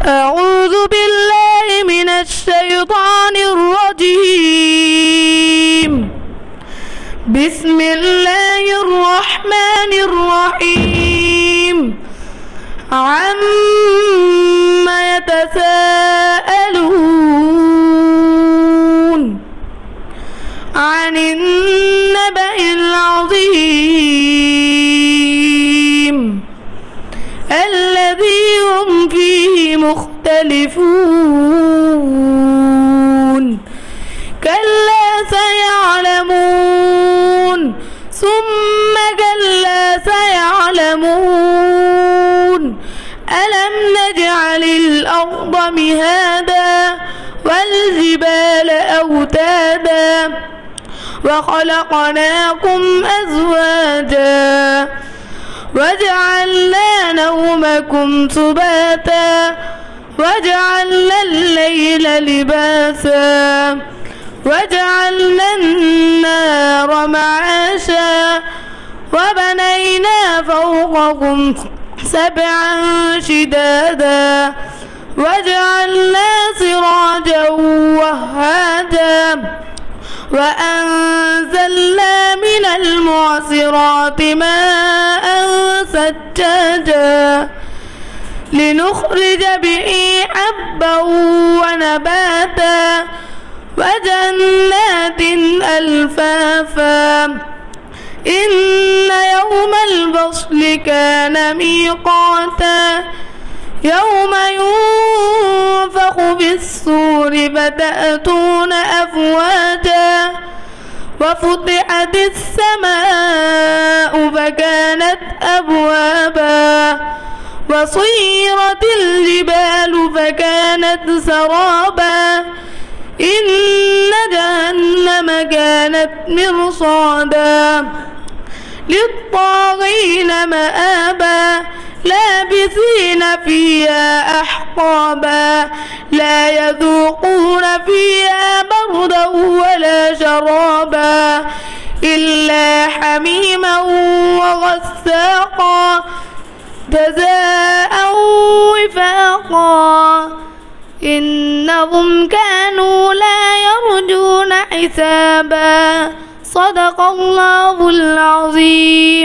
أعوذ بالله من الشيطان الرجيم. بسم الله الرحمن الرحيم. عما يتساءلون عن النبأ العظيم الذي هم فيه مختلفون. كلا سيعلمون ثم كلا سيعلمون. ألم نجعل الأرض مهادا والجبال أوتادا وخلقناكم أزواجا وجعلنا نومكم سباتا وجعلنا الليل لباسا وجعلنا النار معاشا وبنينا فوقكم سبعا شدادا وجعلنا سراجا وهاجا وأنزلنا من المعصرات ماء ثجاجا لنخرج به حبا ونباتا وجنات ألفافا. إن يوم الفصل كان ميقاتا يوم ينفخ في الصور فتأتون أفواجا وفتحت السماء فكانت أبوابا وصيرت الجبال فكانت سرابا. إن جهنم كانت مرصادا للطاغين مآبا لابثين فيها أحقابا لا يذوقون فيها بردا ولا شرابا إلا حميما وغساقا جزاء وفاقا. إنهم كانوا لا يرجون حسابا. صدق الله العظيم.